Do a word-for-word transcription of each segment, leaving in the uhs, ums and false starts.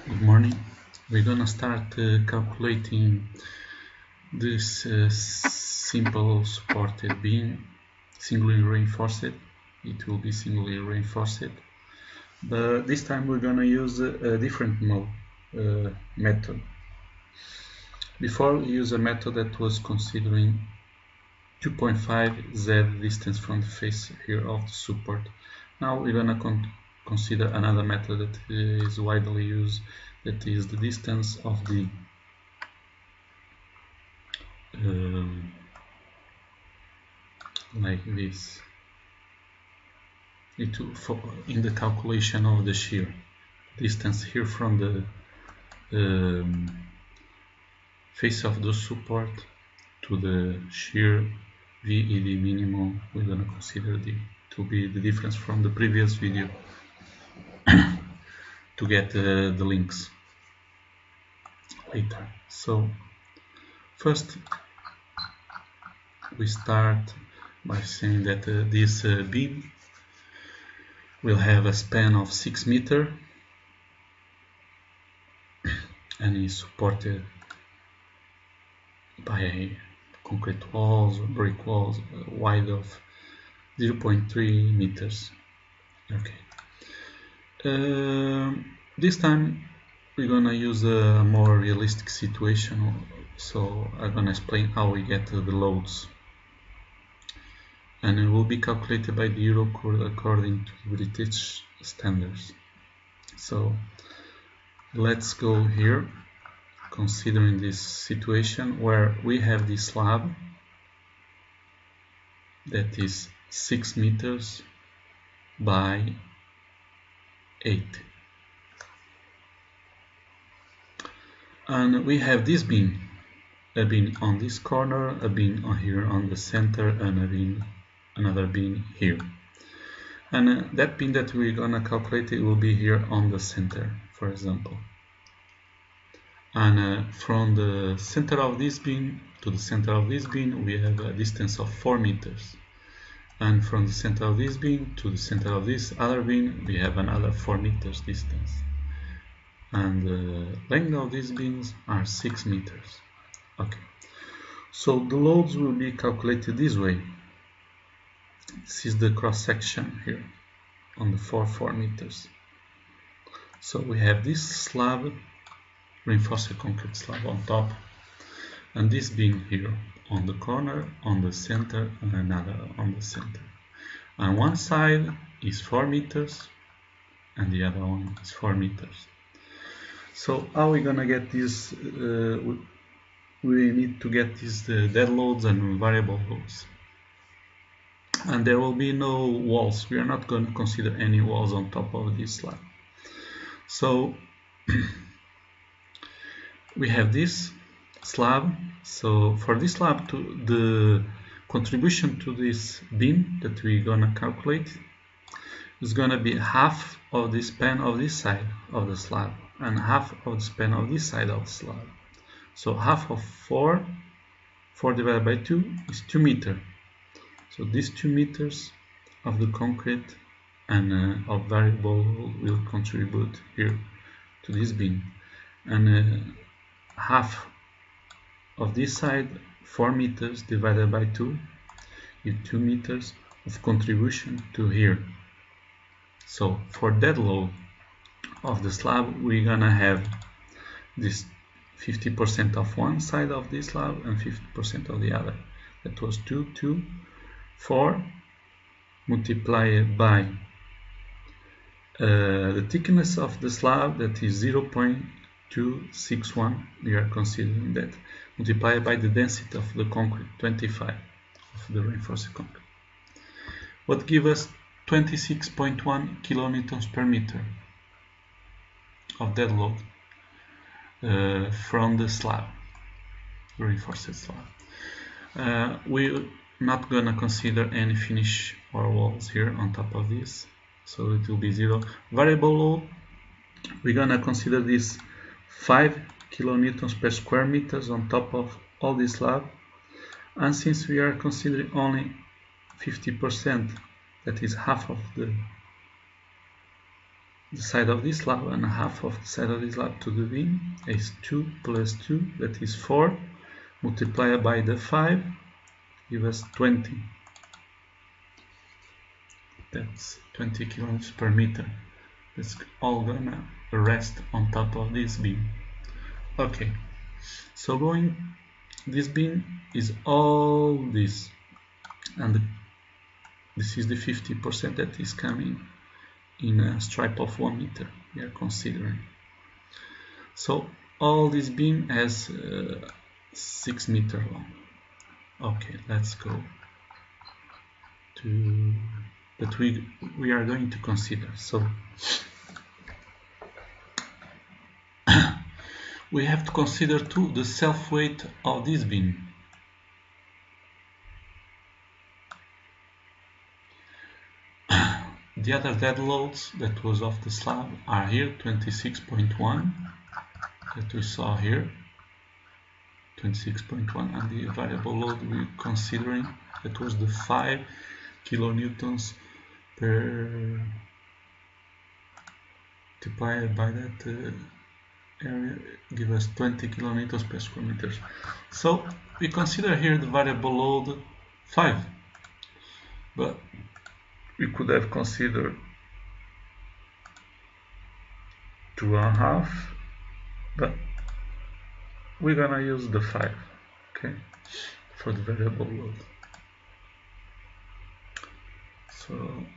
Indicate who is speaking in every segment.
Speaker 1: Good morning. We're gonna start uh, calculating this uh, simple supported beam, singly reinforced. It will be singly reinforced, but this time we're gonna use a, a different mode, uh, method. Before we use a method that was considering two point five z distance from the face here of the support. Now we're gonna con consider another method that is widely used, that is the distance of the um, like this. It for in the calculation of the shear distance here from the um, face of the support to the shear V E D minimum, we're gonna consider the to be the difference from the previous video to get uh, the links later. So first we start by saying that uh, this uh, beam will have a span of six meters and is supported by concrete walls or brick walls uh, wide of zero point three meters. Okay. Uh, this time we're gonna use a more realistic situation, so I'm gonna explain how we get the loads, and it will be calculated by the Eurocode according to British standards. So let's go here, considering this situation where we have this slab that is six meters by eight, and we have this beam, a beam on this corner, a beam on here on the center, and a beam, another beam here. And uh, that beam that we're gonna calculate, it will be here on the center, for example. And uh, from the center of this beam to the center of this beam, we have a distance of four meters. And from the center of this beam to the center of this other beam, we have another four meters distance. And the length of these beams are six meters. Okay. So the loads will be calculated this way. This is the cross section here on the four four meters. So we have this slab, reinforced concrete slab on top, and this beam here on the corner, on the center, and another on the center. And one side is four meters and the other one is four meters. So how are we gonna get this? Uh, we need to get these uh, dead loads and variable loads. And there will be no walls. We are not going to consider any walls on top of this slab. So we have this slab. So for this slab, to the contribution to this beam that we're gonna calculate is gonna be half of the span of this side of the slab and half of the span of this side of the slab. So half of four, four divided by two is two meters. So these two meters of the concrete and uh, of variable will contribute here to this beam, and uh, half of this side, four meters divided by two, is two meters of contribution to here. So for dead load of the slab, we're gonna have this fifty percent of one side of this slab and fifty percent of the other. That was two, two. four multiplied by uh, the thickness of the slab, that is zero point two six one, we are considering that, multiplied by the density of the concrete, twenty-five, of the reinforced concrete, what gives us twenty-six point one kilonewtons per meter of dead load uh, from the slab, reinforced slab. Uh, we not gonna consider any finish or walls here on top of this, so it will be zero. Variable load, we're gonna consider this five kilonewtons per square meters on top of all this slab, and since we are considering only fifty percent, that is half of the the side of this slab and half of the side of this slab to the beam is two plus two, that is four, multiplied by the five, give us twenty. That's twenty kilonewtons per meter. That's all gonna rest on top of this beam. Okay, so going, this beam is all this, and this is the fifty percent that is coming in a stripe of one meter we are considering. So all this beam has uh, six meter long. Okay, let's go to that we we are going to consider. So we have to consider too the self weight of this beam. The other dead loads that was off the slab are here, twenty-six point one that we saw here, twenty-six point one, and the variable load we're considering, that was the five kilonewtons per multiplied by that uh, area, give us twenty kilonewtons per square meters. So we consider here the variable load five, but we could have considered two and a half, but we're gonna use the five, okay, for the variable load. So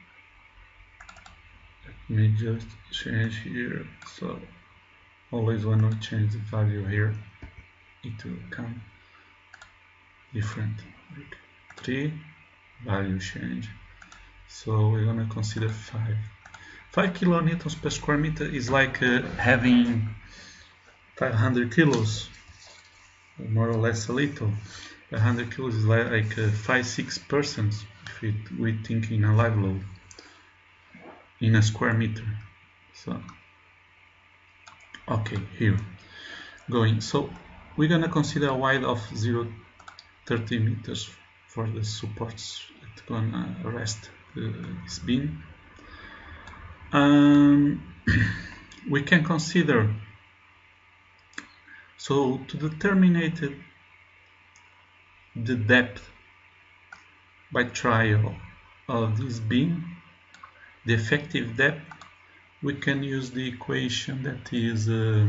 Speaker 1: let me just change here. So always when we change the value here, it will come different. Like three, value change. So we're gonna consider five. Five kilonewtons per square meter is like uh, having five hundred kilos, more or less a little. five hundred kilos is like, like uh, five six persons if it, we think in a live load in a square meter. So okay, here going. So we're gonna consider a width of zero point three zero meters for the supports that gonna rest uh, this beam. Um, we can consider, so to determine the depth by trial of this beam, the effective depth, we can use the equation that is uh,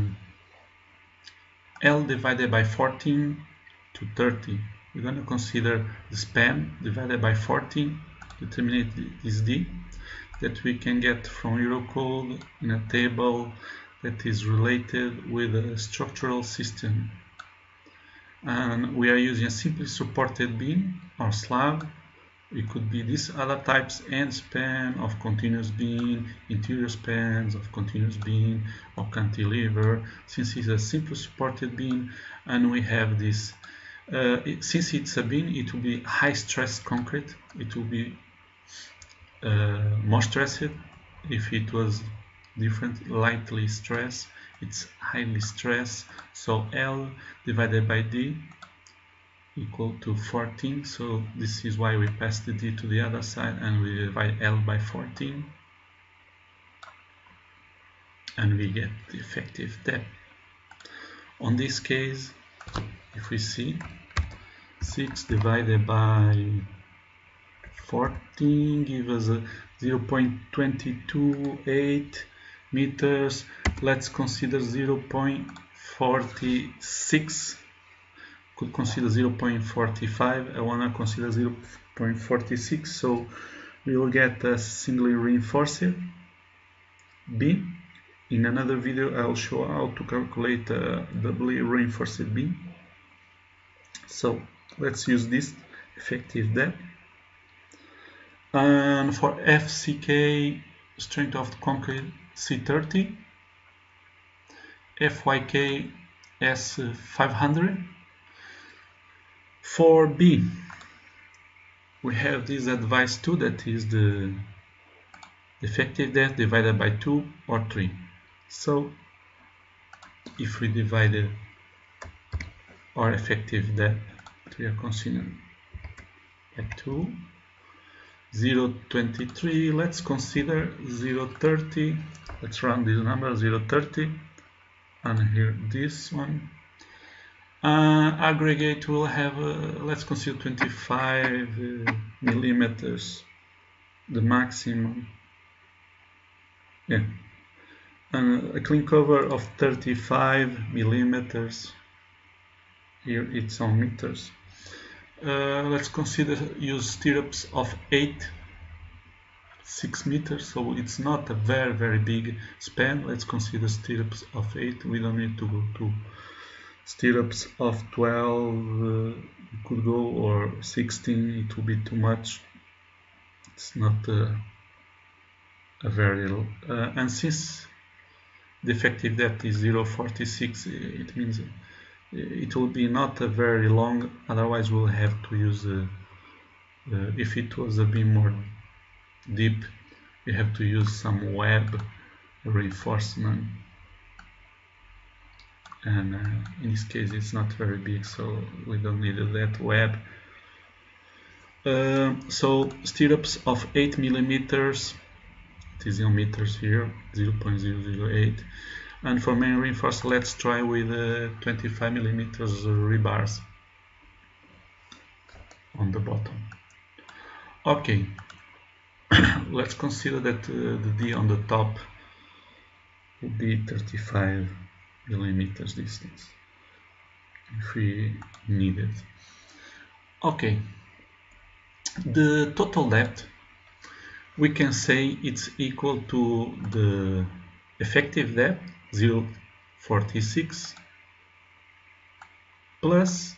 Speaker 1: L divided by fourteen to thirty. We're going to consider the span divided by fourteen, determine this D, that we can get from Eurocode in a table that is related with a structural system. And we are using a simply supported beam or slab. It could be these other types, end span of continuous beam, interior spans of continuous beam, or cantilever. Since it's a simple supported beam, and we have this, uh, it, since it's a beam, it will be high stress concrete. It will be uh, more stressed. If it was different, lightly stressed, it's highly stressed. So L divided by D equal to fourteen. So this is why we pass the D to the other side and we divide L by fourteen, and we get the effective depth. On this case, if we see six divided by fourteen give us a zero point two two eight meters. Let's consider zero point four six. Could consider zero point four five. I want to consider zero point four six. So we will get a singly reinforced beam. In another video, I'll show how to calculate a doubly reinforced beam. So let's use this effective depth. And for F C K, strength of concrete C thirty, F Y K S five hundred. For B, we have this advice too, that is the effective depth divided by two or three. So if we divide our effective depth, we are considering by two, zero point two three, let's consider zero point thirty, let's run this number, zero point thirty, and here this one. Uh, aggregate will have, uh, let's consider twenty-five uh, millimeters, the maximum. Yeah, and a clean cover of thirty-five millimeters. Here it's on meters. Uh, let's consider use stirrups of eight, six meters, so it's not a very very big span. Let's consider stirrups of eight. We don't need to go to stirrups of twelve, uh, could go, or sixteen, it will be too much. It's not uh, a very low. Uh, and since the effective depth is zero point four six, it means it will be not a very long, otherwise we'll have to use, uh, uh, if it was a bit more deep, we have to use some web reinforcement. And uh, in this case it's not very big, so we don't need that web. Uh, so stirrups of eight millimeters, it is in meters here, zero point zero zero eight. And for main reinforcement, let's try with uh, twenty-five millimeters rebars on the bottom. Okay, let's consider that uh, the D on the top will be thirty-five millimeters distance if we need it. Okay, the total depth, we can say it's equal to the effective depth, zero point four six, plus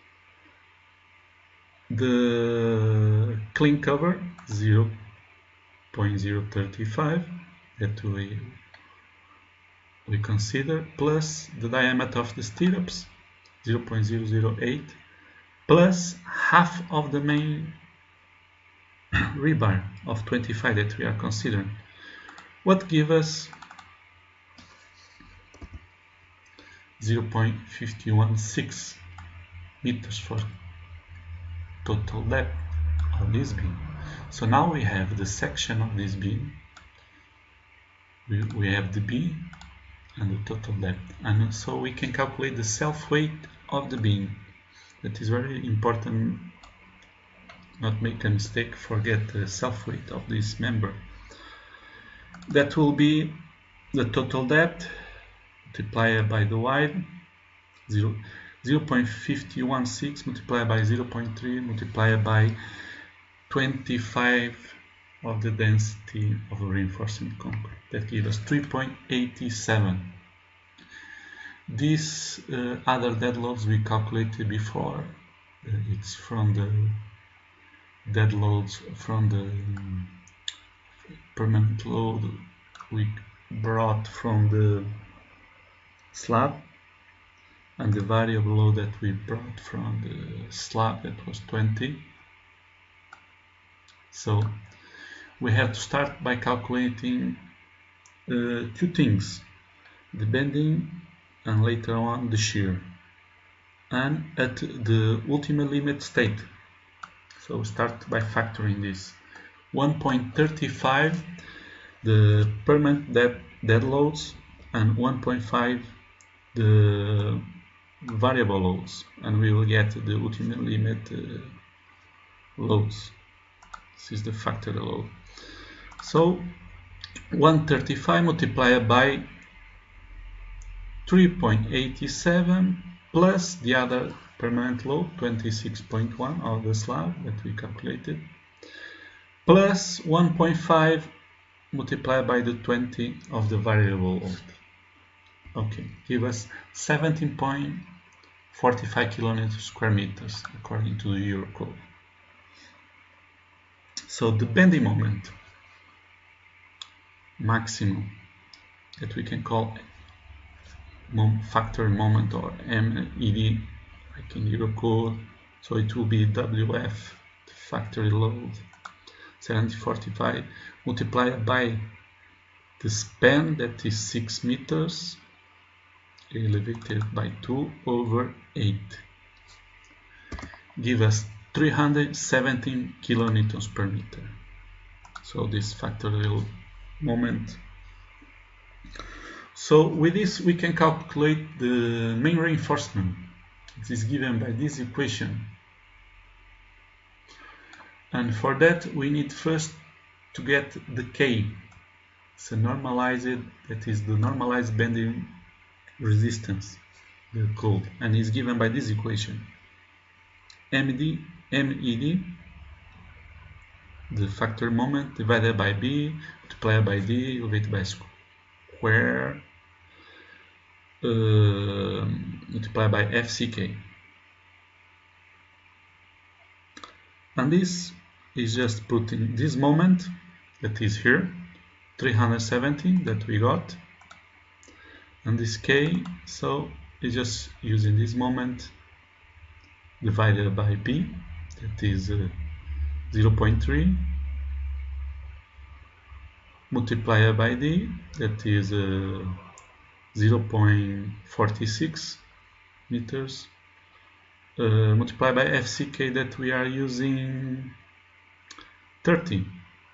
Speaker 1: the clean cover, zero point zero three five, that we we consider, plus the diameter of the stirrups, zero point zero zero eight, plus half of the main rebar of twenty-five that we are considering. What gives us zero point five one six meters for total depth of this beam. So now we have the section of this beam, we, we have the beam and the total depth, and so we can calculate the self-weight of the beam. That is very important, not make a mistake, forget the self-weight of this member. That will be the total depth multiplied by the width, zero point five one six multiplied by zero point three multiplied by twenty-five of the density of a reinforcement concrete. That gives us three point eight seven. These uh, other dead loads we calculated before, uh, it's from the dead loads from the um, permanent load we brought from the slab, and the variable load that we brought from the slab, that was twenty. So we have to start by calculating uh, two things, the bending and later on the shear, and at the ultimate limit state. So start by factoring this. one point three five the permanent dead, dead loads, and one point five the variable loads, and we will get the ultimate limit uh, loads. This is the factor load. So one hundred thirty-five multiplied by three point eight seven plus the other permanent load, twenty-six point one of the slab that we calculated, plus one point five multiplied by the twenty of the variable load. Okay, give us seventeen point four five kilonewtons square meters according to the Eurocode. So the bending moment maximum, that we can call factor moment, or M E D, like in Eurocode, so it will be W F, the factory load, seven hundred forty-five multiplied by the span, that is six meters, elevated by two over eight, give us three hundred seventeen kilonewtons per meter. so this factorial moment. So with this we can calculate the main reinforcement. It is given by this equation, and for that we need first to get the K. It's a normalized, that is the normalized bending resistance, the code, and is given by this equation. M D, M E D, the factor moment, divided by B, multiplied by D, elevated by square, uh, multiplied by F C K. And this is just putting this moment that is here, three hundred seventy that we got, and this K, so it's just using this moment divided by B, that is uh, zero point three, multiplied by D, that is uh, zero point four six meters, uh, multiplied by F C K that we are using thirty.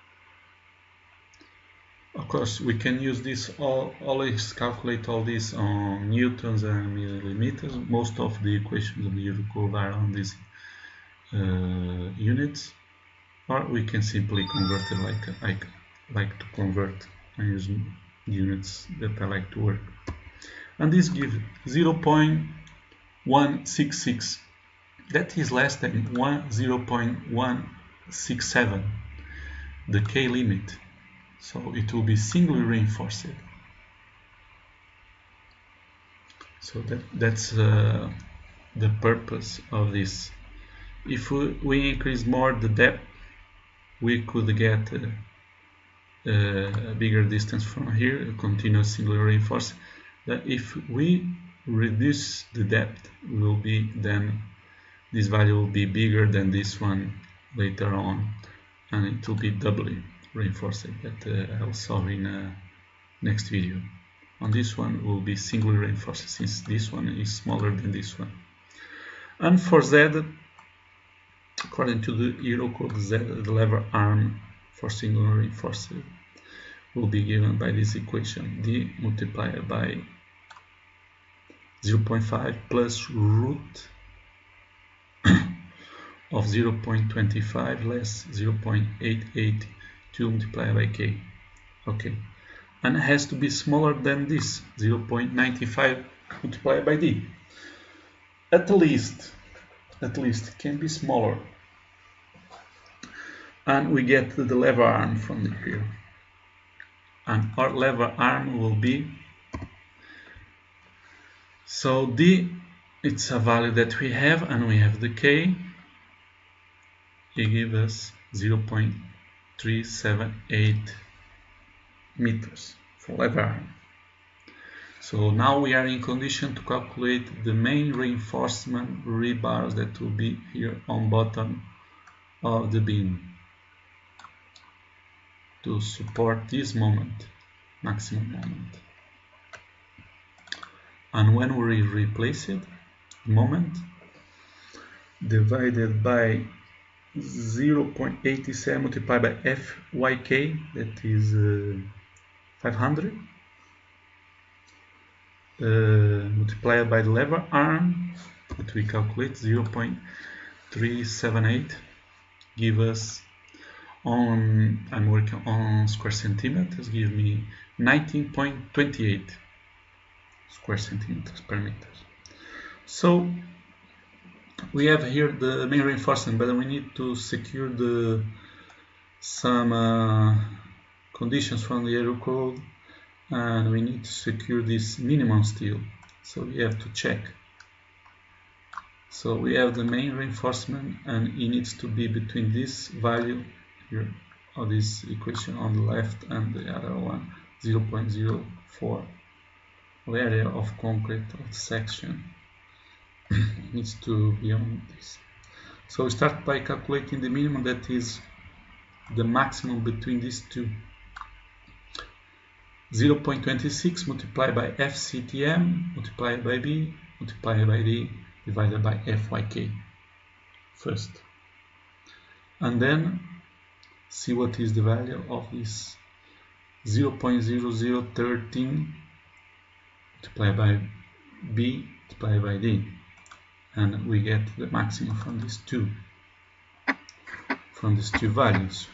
Speaker 1: Of course, we can use this, all, always calculate all this on newtons and millimeters. Most of the equations of the Eurocode are on these uh, units, or we can simply convert it like I like to convert and use units that I like to work. And this gives zero point one six six. That is less than zero point one six seven, the K limit. So it will be singly reinforced. So that, that's uh, the purpose of this. If we, we increase more the depth, we could get uh, uh, a bigger distance from here, a continuous singly reinforced. That if we reduce the depth, will be then this value will be bigger than this one later on, and it will be doubly reinforced that uh, I'll solve in uh, next video. On this one will be singly reinforced, since this one is smaller than this one. And for Z, according to the Eurocode Z, the lever arm for singly reinforced will be given by this equation, D multiplied by zero point five plus root of zero point two five less zero point eight eight two multiplied by K. Okay, and it has to be smaller than this, zero point nine five multiplied by D. At least, at least it can be smaller. And we get the lever arm from here. And our lever arm will be, so D, it's a value that we have, and we have the K. It gives us zero point three seven eight meters for lever arm. So now we are in condition to calculate the main reinforcement rebars that will be here on bottom of the beam to support this moment, maximum moment. And when we replace it, moment divided by zero point eight seven multiplied by F Y K, that is uh, five hundred, uh, multiplied by the lever arm that we calculate, zero point three seven eight, give us, on I'm working on square centimeters, give me nineteen point two eight square centimeters per meter. So we have here the main reinforcement, but we need to secure the some uh, conditions from the Eurocode, and we need to secure this minimum steel. So we have to check. So we have the main reinforcement, and it needs to be between this value here of this equation on the left and the other one, zero point zero four. The area of concrete of the section needs to be on this. So we start by calculating the minimum, that is the maximum between these two. zero point two six multiplied by F C T M multiplied by B multiplied by D divided by F Y K first. And then see what is the value of this zero point zero zero one three multiplied by b multiplied by d, and we get the maximum from these two from these two values.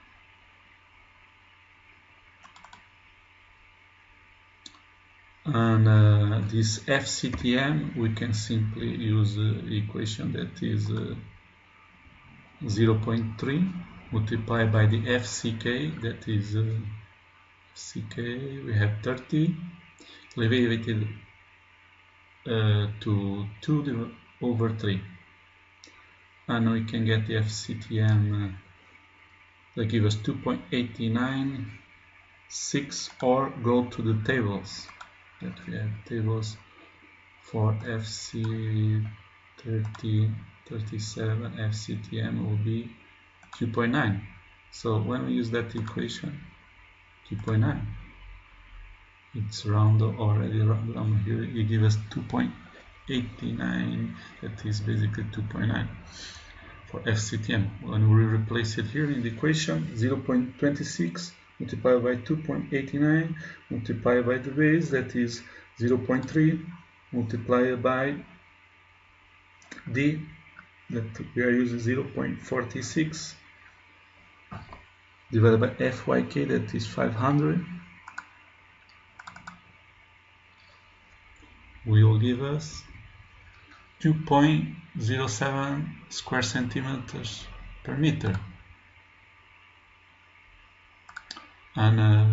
Speaker 1: And uh, this F C T M, we can simply use uh, the equation that is uh, zero point three multiplied by the F C K, that is uh, F C K, we have thirty, elevated uh, to two over three, and we can get the F C T M uh, that gives us two point eight nine six, or go to the tables. That we have tables for F C thirty, thirty-seven, F C T M will be two point nine. So when we use that equation, two point nine, it's round already round down here, it gives us two point eight nine, that is basically two point nine for F C T M. When we replace it here in the equation, zero point two six multiplied by two point eight nine multiplied by the base, that is zero point three multiplied by d, that we are using zero point four six, divided by F Y K, that is five hundred, will give us two point zero seven square centimeters per meter. And uh,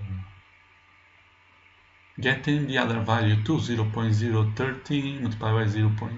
Speaker 1: getting the other value to zero point zero one three multiplied by zero point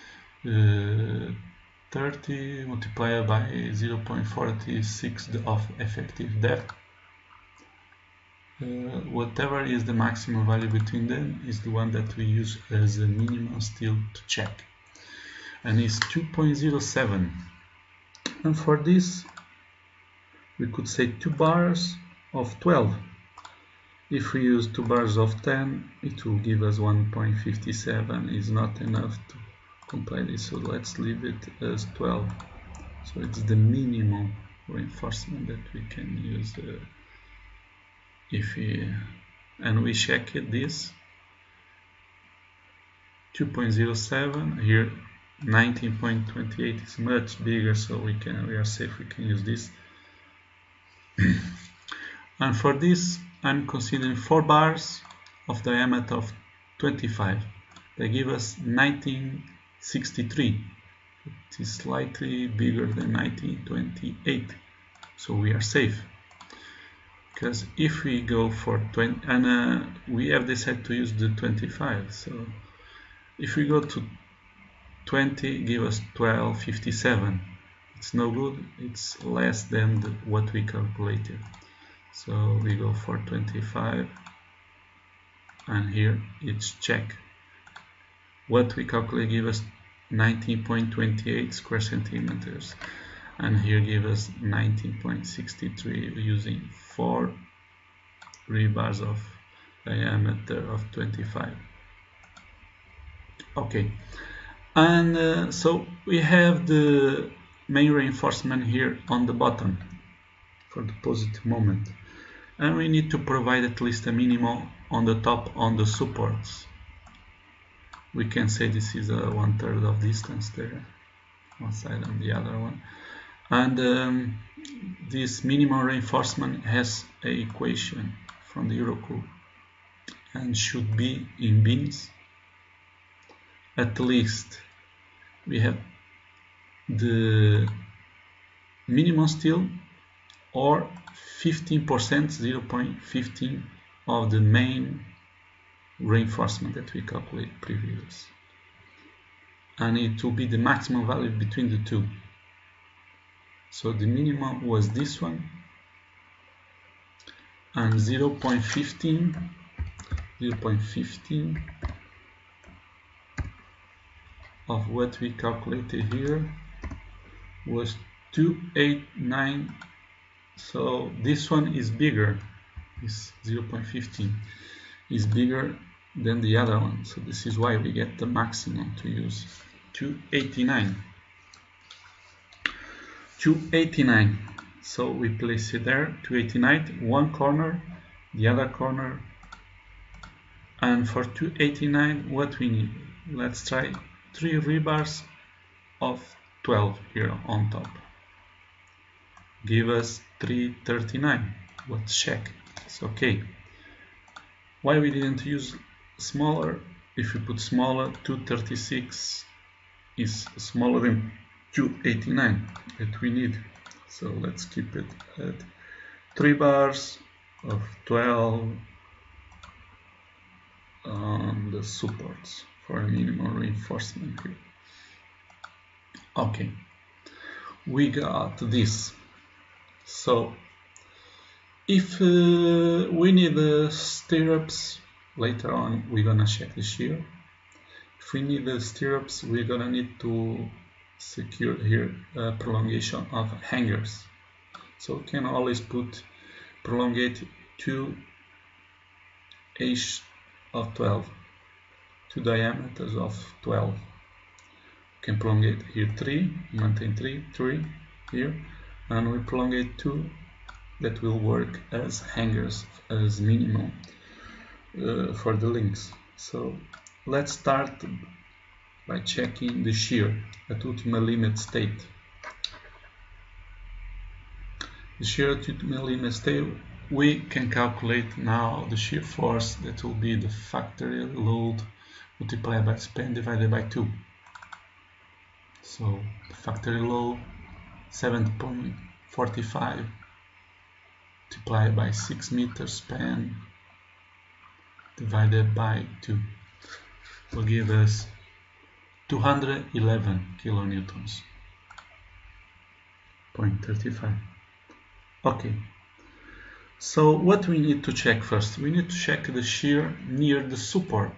Speaker 1: thirty multiplied by zero point four six of effective depth, uh, whatever is the maximum value between them is the one that we use as a minimum still to check, and it's two point zero seven. And for this we could say two bars of twelve. If we use two bars of ten, it will give us one point five seven. Is not enough to comply this, so let's leave it as twelve. So it's the minimum reinforcement that we can use uh, if we and we check it, this two point zero seven here, nineteen point two eight is much bigger, so we can we are safe, we can use this. And for this I'm considering four bars of diameter of twenty-five. They give us nineteen sixty-three. It is slightly bigger than nineteen twenty-eight, so we are safe. Because if we go for twenty, and uh, we have decided to use the twenty-five, so if we go to twenty, give us twelve fifty-seven. It's no good, it's less than the, what we calculated. So we go for twenty-five, and here it's check. What we calculate give us nineteen point two eight square centimeters, and here give us nineteen point six three using four rebars of diameter of twenty-five. Okay, and uh, so we have the main reinforcement here on the bottom for the positive moment, and we need to provide at least a minimum on the top on the supports. We can say this is a one third of distance there, one side and the other one, and um, this minimum reinforcement has an equation from the Eurocode and should be in bins. At least we have the minimum steel or fifteen percent, zero point one five of the main reinforcement that we calculated previous, and it will be the maximum value between the two. So the minimum was this one, and zero point one five, zero point one five of what we calculated here was two eight nine. So this one is bigger, this zero point one five is bigger than the other one, so this is why we get the maximum to use two eighty-nine. two eighty-nine. So we place it there, two eighty-nine, one corner, the other corner, and for two eighty-nine what we need, let's try three rebars of twelve here on top, give us three thirty-nine. Let's check, it's okay. Why we didn't use smaller? If we put smaller, two thirty-six is smaller than two eighty-nine that we need, so let's keep it at three bars of twelve on the supports for a minimal reinforcement here. Okay, we got this. So if uh, we need the stirrups, later on we're gonna check the shear. If we need the stirrups, we're gonna need to secure here a prolongation of hangers. So we can always put prolongate two H of twelve, two diameters of twelve. We can prolongate here three, maintain three, three here, and we prolongate two that will work as hangers, as minimum uh, for the links. So let's start by checking the shear at ultimate limit state. The shear at ultimate limit state, we can calculate now the shear force that will be the factory load multiplied by span divided by two. So the factory load seven point four five multiplied by six meters span divided by two will give us two hundred eleven kilonewtons, zero point three five. Okay, so what we need to check first? We need to check the shear near the support.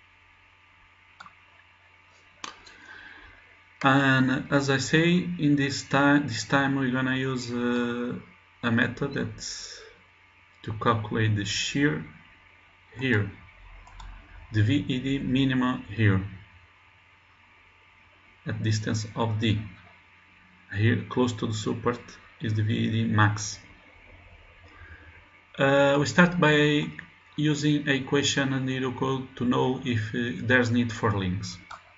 Speaker 1: And as I say, in this time, this time we're gonna use uh, a method that's to calculate the shear here, the V E D minimum here, at distance of D. Here, close to the support, is the V E D max. Uh, we start by using a equation and Nero code to know if uh, there's need for links.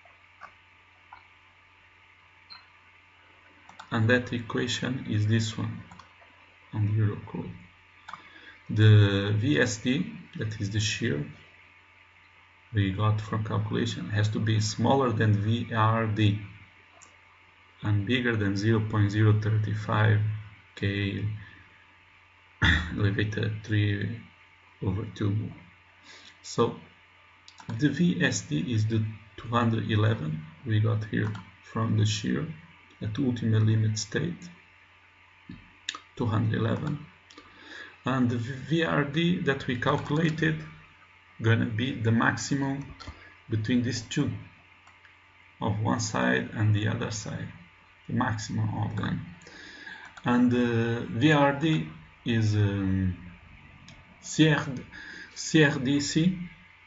Speaker 1: And that equation is this one on the Euro code. The V S D, that is the shear we got from calculation, has to be smaller than V R D and bigger than zero point zero three five K elevated three over two. So the V S D is the two hundred eleven we got here from the shear at ultimate limit state, two hundred eleven, and the V R D that we calculated gonna be the maximum between these two, of one side and the other side, the maximum of them. And the uh, V R D is um, C R D C,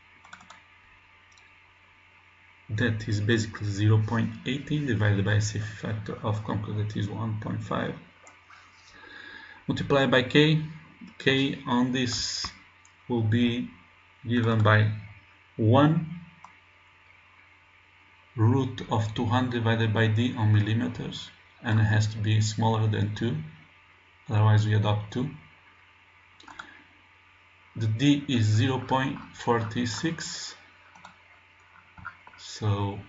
Speaker 1: that is basically zero point one eight divided by a safety factor of concrete, that is one point five, multiplied by K. K on this will be given by one root of two hundred divided by D on millimeters, and it has to be smaller than two, otherwise we adopt two. The D is zero point four six, so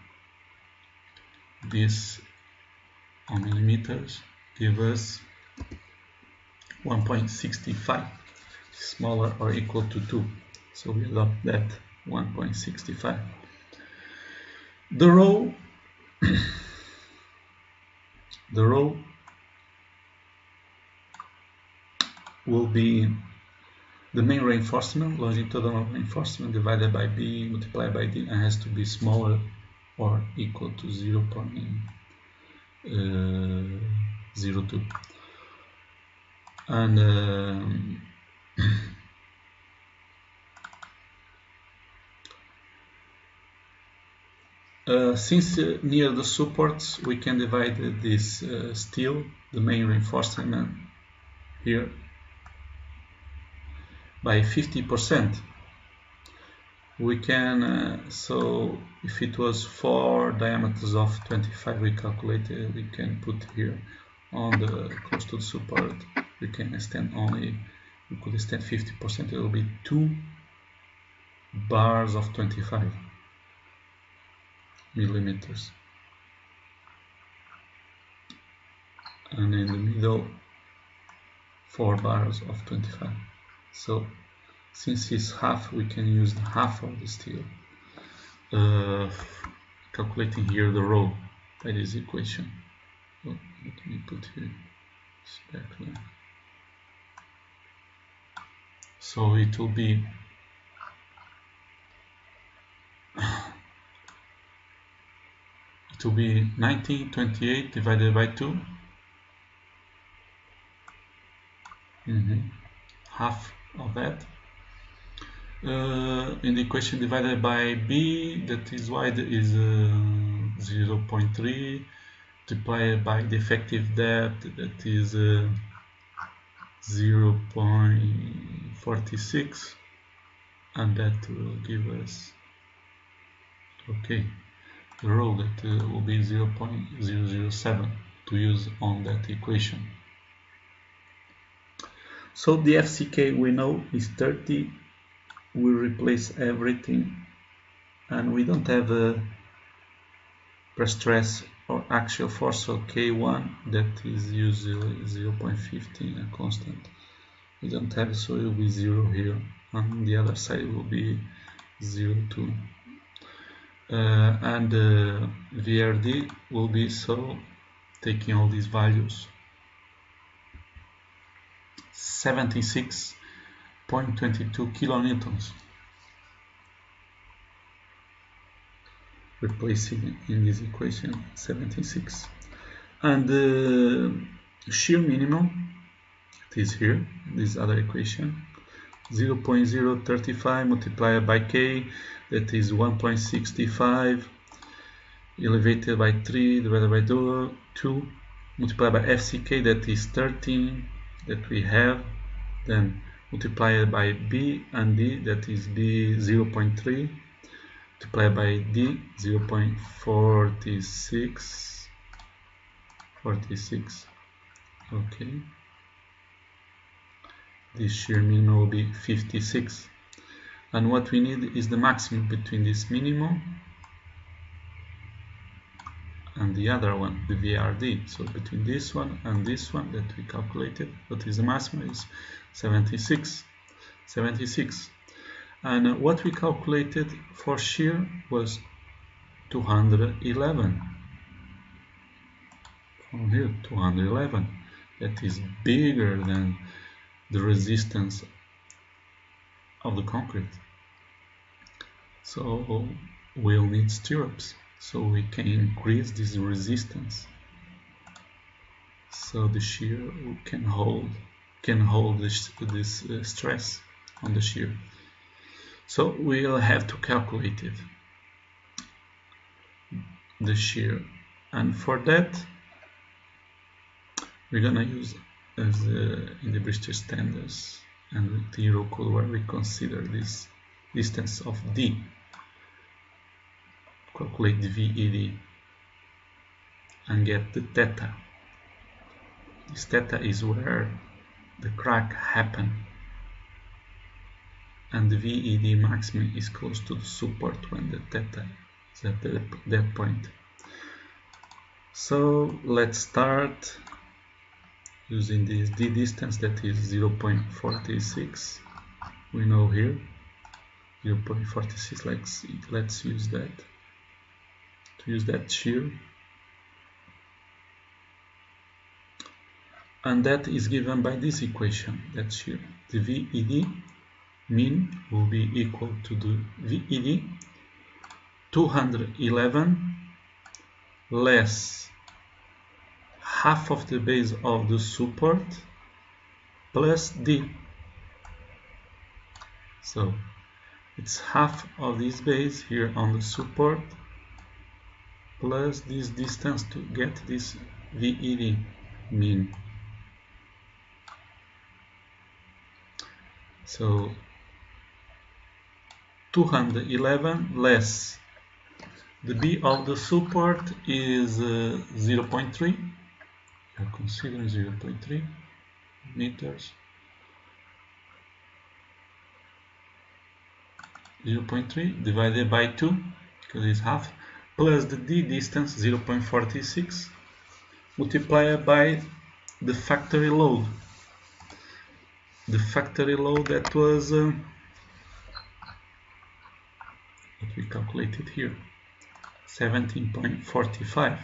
Speaker 1: this on millimeters give us one point six five, smaller or equal to two, so we adopt that one point six five. The rho the rho will be the main reinforcement, longitudinal reinforcement, divided by B multiplied by D, and has to be smaller or equal to zero point zero two. And um, uh, since uh, near the supports we can divide this uh, steel, the main reinforcement, here by fifty percent. We can, uh, so if it was four diameters of twenty-five we calculated, we can put here on the close to the support, we can extend only, we could extend fifty percent, it will be two bars of twenty-five millimeters, and in the middle four bars of twenty-five. So since it's half, we can use half of the steel. Uh, calculating here the row by this equation. Oh, let me put here backline. So it will be it will be nineteen twenty-eight divided by two. Mm-hmm. Half of that. Uh, in the equation divided by b, that is y is uh, zero point three, multiplied by the effective depth, that is uh, zero point four six, and that will give us, okay, the row that uh, will be zero point zero zero seven to use on that equation. So the F C K we know is thirty. We replace everything, and we don't have a press stress or axial force, so K one, that is usually zero point one five, a constant. We don't have, so it will be zero here. On the other side it will be zero point two. Uh, and uh, V R D will be, so taking all these values, seventy-six point two two kilonewtons, replacing in this equation seventy-six, and the uh, shear minimum, it is here in this other equation, zero point zero three five multiplied by K, that is one point six five, elevated by three divided by two, multiplied by F C K, that is thirteen, that we have, then multiplied by B and D, that is B zero point three, multiplied by D zero point four six, forty-six, okay. This shear minimum will be fifty-six, and what we need is the maximum between this minimum and the other one, the V R D. So between this one and this one that we calculated, what is the maximum is seventy-six, seventy-six. And what we calculated for shear was two hundred eleven. From here, two hundred eleven. That is bigger than the resistance of the concrete. So we'll need stirrups, so we can increase this resistance, so the shear can hold can hold this, this uh, stress on the shear. So we'll have to calculate it, the shear, and for that we're gonna use, as uh, in the Bristol standards and the Euro code, where we consider this distance of D, calculate the V E D and get the theta. This theta is where the crack happened, and the V E D maximum is close to the support when the theta is at the, that point. So let's start using this D distance, that is zero point four six. We know here zero point four six. Let's let's use that to use that shear, and that is given by this equation. That shear, the V E D mean will be equal to the V E D two hundred eleven less half of the base of the support plus D. So it's half of this base here on the support plus this distance to get this V E D mean. So two hundred eleven less the B of the support is uh, zero point three. We are considering zero point three meters. zero point three divided by two, because it's half, plus the D distance zero point four six multiplied by the factory load. The factory load that was uh, what we calculated here, seventeen point four five.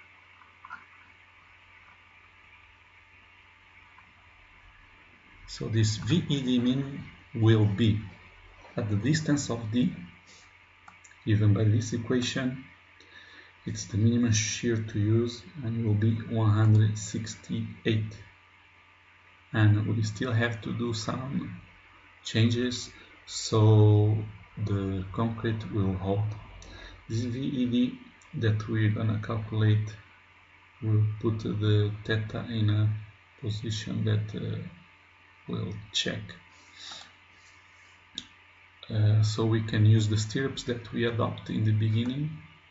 Speaker 1: So this V E D min will be at the distance of D, given by this equation. It's the minimum shear to use, and it will be one hundred sixty-eight. And we still have to do some changes so the concrete will hold. This V E D that we're gonna calculate will put the theta in a position that uh, will check. Uh, so we can use the stirrups that we adopt in the beginning.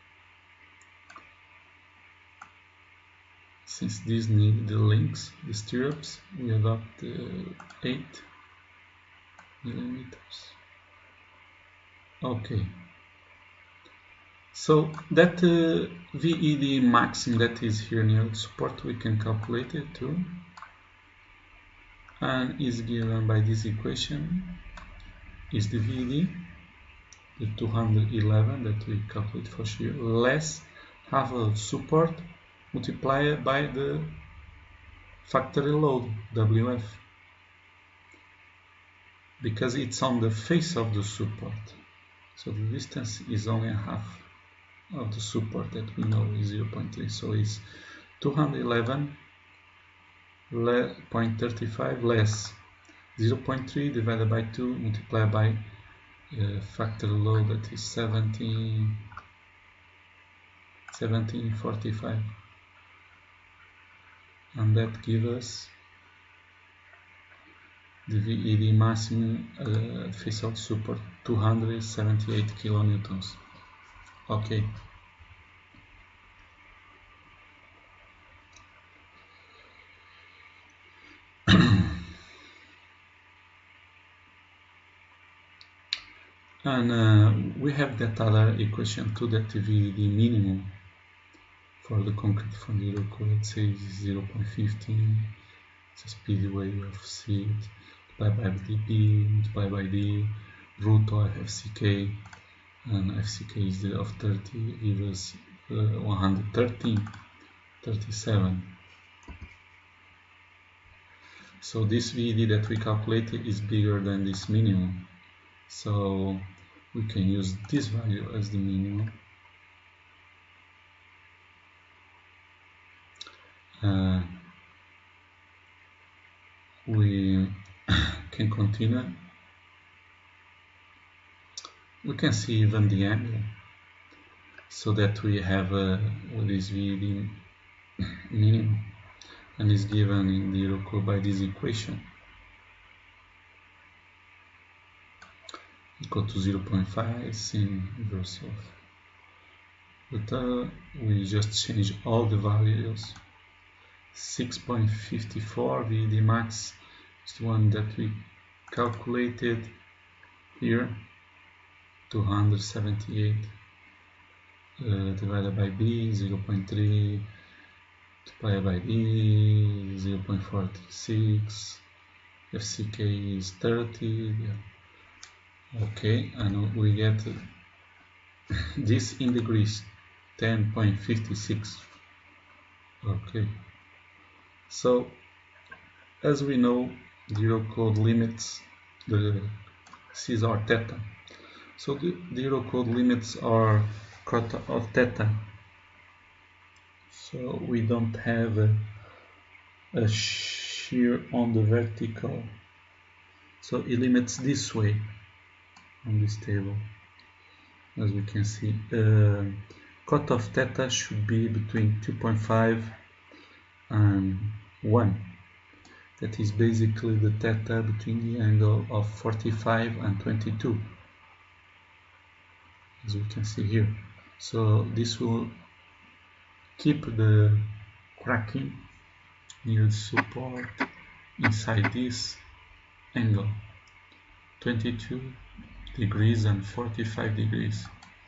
Speaker 1: Since these need the links, the stirrups, we adopt uh, eight millimeters. Okay. So that uh, V E D maximum that is here near the support, we can calculate it too. And is given by this equation. Is the V E D, the two hundred eleven that we calculate for shear, less half of support multiplied by the factory load, W F, because it's on the face of the support. So the distance is only a half of the support that we know is zero point three. So it's two hundred eleven point three five less zero point three divided by two multiplied by uh, factor load, that is seventeen forty-five, and that gives us the V E D maximum uh, face of support, two hundred seventy-eight kilonewtons. Okay. And uh, we have that other equation too, that the V E D minimum for the concrete from the Iroko, let's say zero point one five, it's a speedway of C multiplied by D B multiplied by D root of F C K, and F C K is the of thirty, gives us uh, one hundred thirteen, thirty-seven. So this V E D that we calculated is bigger than this minimum. So we can use this value as the minimum. Uh, we can continue. We can see even the angle, so that we have uh, what is V E D minimum, and is given in the Iroko by this equation, equal to zero point five sin inverse of. But uh, we just change all the values. six point five four V E D max is the one that we calculated here, two hundred seventy-eight uh, divided by B, zero point three multiplied by D, zero point four six, F C K is thirty. Yeah. Okay, and we get this in degrees, ten point five six. Okay, so as we know, the Eurocode limits the Caesar theta. So the, the Eurocode limits are cut of theta. So we don't have a, a shear on the vertical. So it limits this way on this table. As we can see, uh, cut of theta should be between two point five and one. That is basically the theta between the angle of forty-five and twenty-two, as we can see here. So this will keep the cracking near the support inside this angle, twenty-two degrees and forty-five degrees.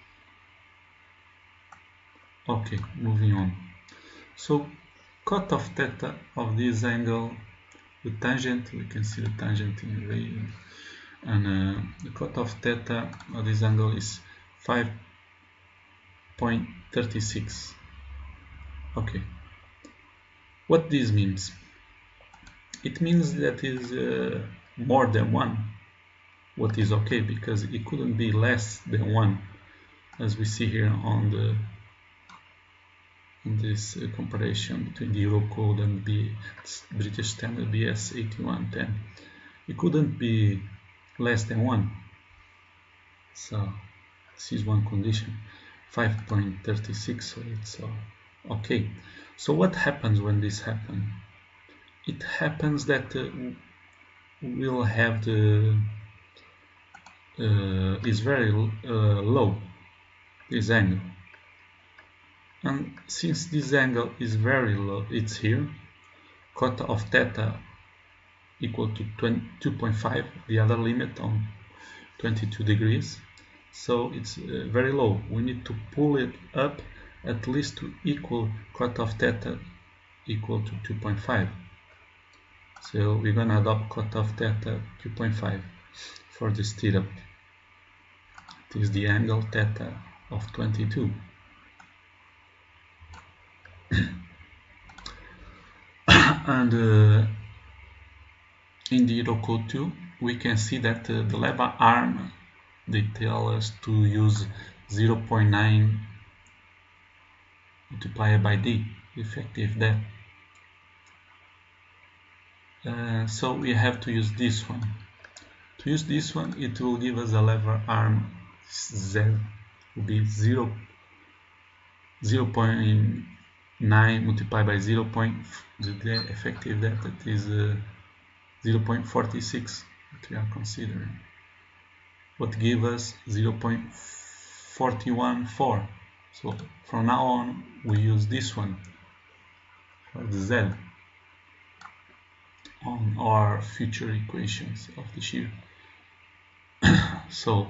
Speaker 1: Okay, moving on. So cut of theta of this angle, the tangent, we can see the tangent in the radian, and uh, the cut of theta of this angle is five point three six. Okay, what this means? It means that is uh, more than one, what is okay, because it couldn't be less than one, as we see here on the in this uh, comparison between the Eurocode and the British Standard B S eighty-one ten. It couldn't be less than one. So this is one condition, five point three six, so it's uh, okay. So what happens when this happens? It happens that uh, we'll have the uh, is very uh, low, this angle. And since this angle is very low, it's here, cut of theta equal to two point five, the other limit on twenty-two degrees. So it's uh, very low. We need to pull it up at least to equal cut of theta equal to two point five. So we're gonna adopt cut of theta two point five for this stirrup. It is the angle theta of twenty-two. And uh, in the Eurocode two, we can see that uh, the lever arm, they tell us to use zero point nine multiplied by d, effective depth. Uh, so we have to use this one. To use this one, it will give us a lever arm Z, will be zero point nine multiplied by zero. The effective depth, that is uh, zero point four six that we are considering, what give us zero point four one four. So from now on we use this one for the Z on our future equations of the shear. So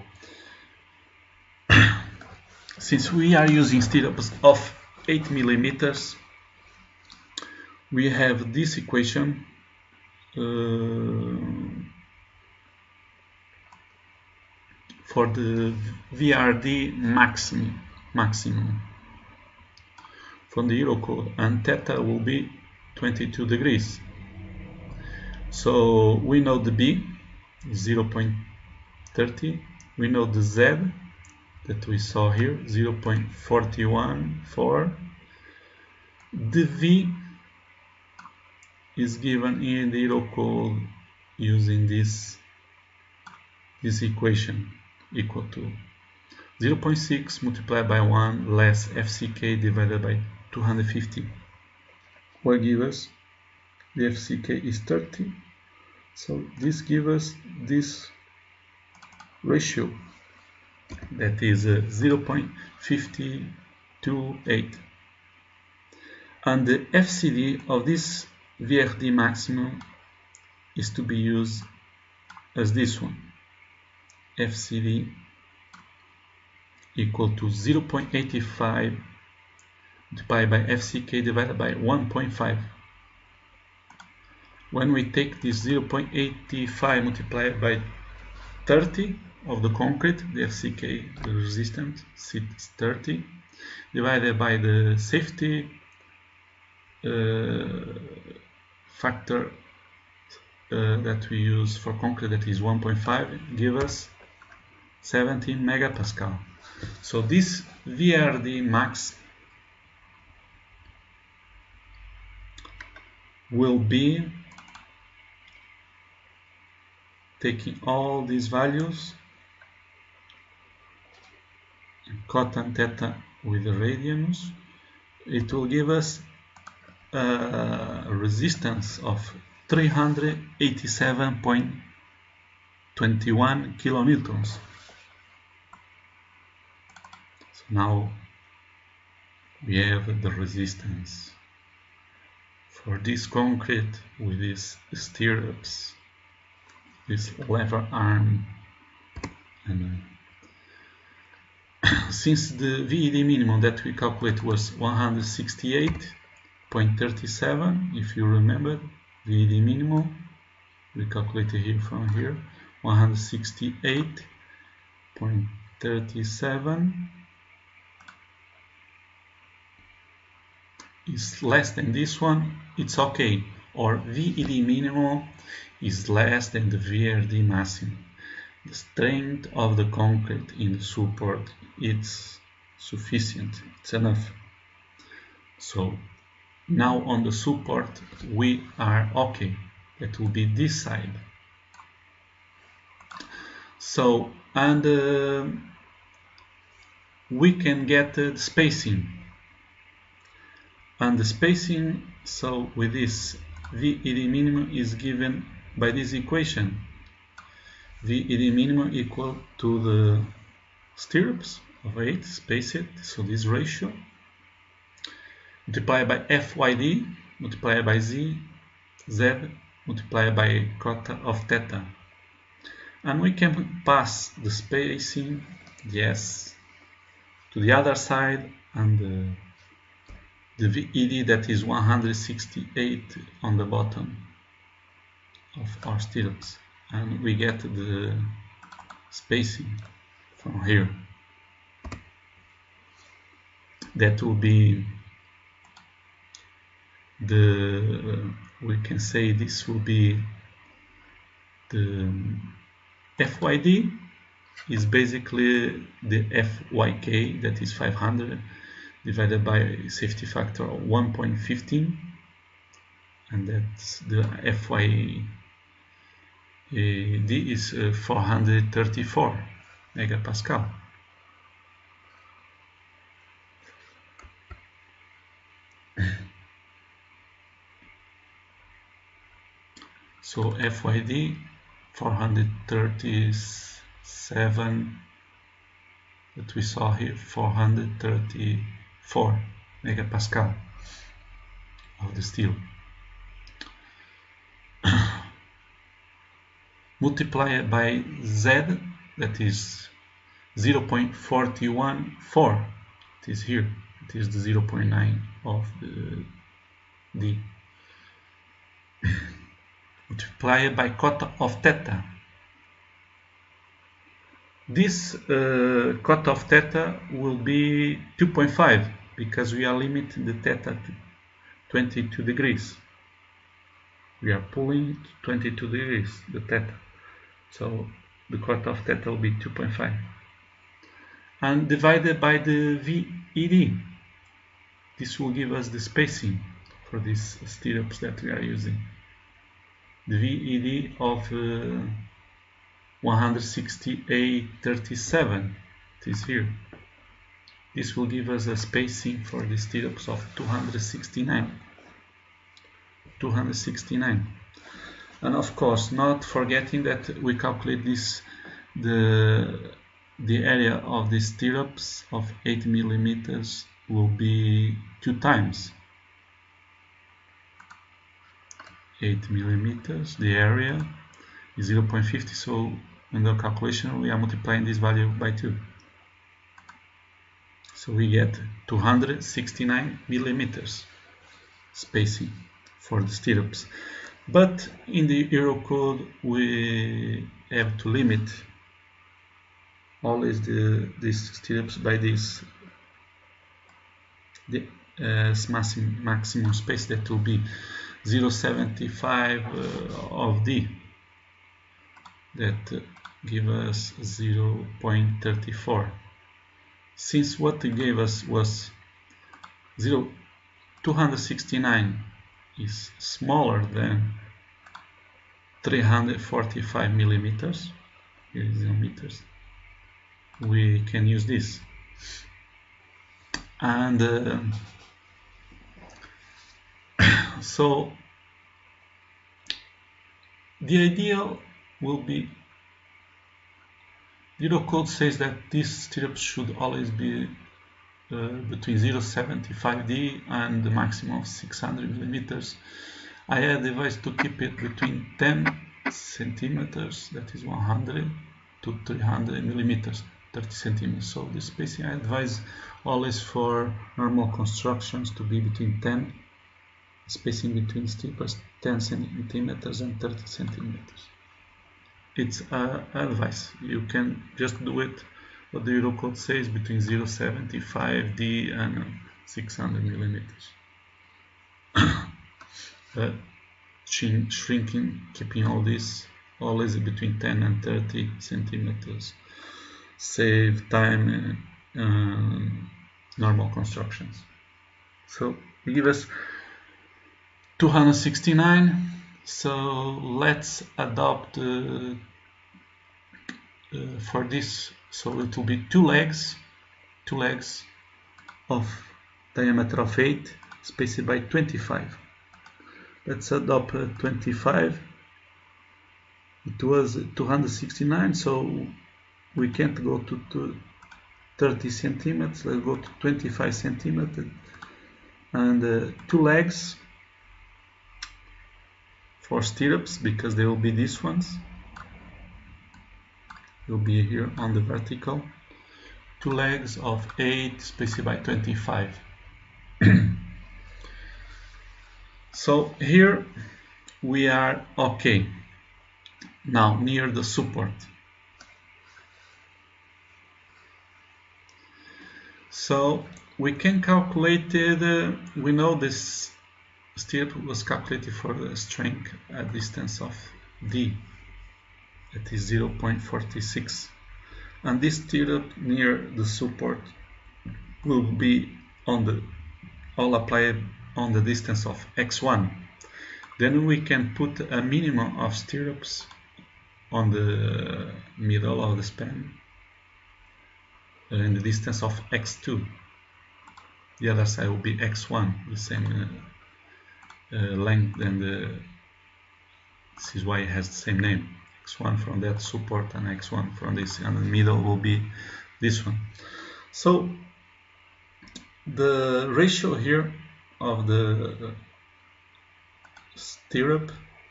Speaker 1: since we are using stirrups of eight millimeters, we have this equation uh, for the V R D maximum maximum from the Eurocode, and theta will be twenty-two degrees. So we know the B, zero point three zero, we know the Z that we saw here, zero point four one four. The V is given in the Eurocode using this this equation, equal to zero point six multiplied by one less F C K divided by two hundred fifty, what gives us the F C K is thirty. So this gives us this ratio, that is uh, zero point five two eight, and the F C D of this V R D maximum is to be used as this one, F C D equal to zero point eight five multiplied by F C K divided by one point five. When we take this zero point eight five multiplied by thirty of the concrete, the F C K, the resistance, is thirty, divided by the safety uh, factor uh, that we use for concrete, that is one point five, give us seventeen megapascal. So this V R D max will be taking all these values, cot and theta with the radians. It will give us a resistance of three hundred eighty-seven point two one kilonewtons. So now we have the resistance for this concrete with these stirrups, this lever arm, and uh, since the V E D minimum that we calculate was one hundred sixty-eight point three seven, if you remember, V E D minimum we calculated here from here one hundred sixty-eight point three seven is less than this one, it's okay, or V E D minimum is less than the V R D maximum. The strength of the concrete in the support, it's sufficient, it's enough. So now on the support we are okay, that will be this side. So, and uh, we can get uh, the spacing, and the spacing, so with this V E D minimum is given by this equation. V E D minimum equal to the stirrups of eight spaced, so this ratio, multiplied by F Y D, multiplied by Z, Z, multiplied by cot of theta. And we can pass the spacing, yes, to the other side, and the, the V E D that is one hundred sixty-eight on the bottom of our stirrups. And we get the spacing from here. That will be the, we can say this will be the F Y D is basically the F Y K, that is five hundred, divided by safety factor of one point one five, and that's the F Y D is uh, four hundred thirty-four megapascal. So F Y D four hundred thirty-seven, that we saw here, four hundred thirty-four megapascal of the steel. Multiply it by Z, that is zero point four one four, it is here, it is the zero point nine of the D. Multiply it by cot of theta. This uh, cot of theta will be two point five, because we are limiting the theta to twenty-two degrees. We are pulling twenty-two degrees, the theta. So the cot of theta will be two point five. And divided by the V E D. This will give us the spacing for these stirrups that we are using. The V E D of uh, one hundred sixty-eight point three seven, it is here. This will give us a spacing for the stirrups of two hundred sixty-nine. two hundred sixty-nine. And of course, not forgetting that we calculate this, the the area of the stirrups of eight millimeters will be two times. eight millimeters, the area is zero point five zero, so in the calculation we are multiplying this value by two. So we get two hundred sixty-nine millimeters spacing for the stirrups. But in the Eurocode we have to limit always the these stirrups by this the uh, maximum maximum space, that will be zero point seven five uh, of D, that uh, give us zero point three four. Since what it gave us was zero two hundred sixty-nine is smaller than three hundred forty-five millimeters, here is in meters, we can use this. And uh, so the ideal will be, the Eurocode says that these stirrups should always be uh, between zero point seven five D and the maximum of six hundred millimeters. I had advised to keep it between ten centimeters, that is one hundred, to three hundred millimeters, thirty centimeters. So the spacing I advise always for normal constructions to be between ten, spacing between stirrups ten centimeters and thirty centimeters. It's uh, advice. You can just do it what the Eurocode says between zero point seven five D and six hundred millimeters. uh, shrinking, keeping all this always between ten and thirty centimeters. Save time in um, normal constructions. So we give us two hundred sixty-nine. So let's adopt uh, uh, for this. So it will be two legs, two legs of diameter of eight, spaced by twenty-five. Let's adopt uh, twenty-five. It was two hundred sixty-nine, so we can't go to, to thirty centimeters. Let's go to twenty-five centimeters, and uh, two legs for stirrups, because they will be these ones. Will be here on the vertical. Two legs of eight, spaced by twenty-five. So here we are okay. Now near the support. So we can calculate it. Uh, we know this stirrup was calculated for the strength at distance of D, that is zero point four six, and this stirrup near the support will be on the all applied on the distance of x one. Then we can put a minimum of stirrups on the middle of the span in the distance of x two. The other side will be x one, the same uh, Uh, length, and the, this is why it has the same name, x one from that support and x one from this, and the middle will be this one. So the ratio here of the stirrup,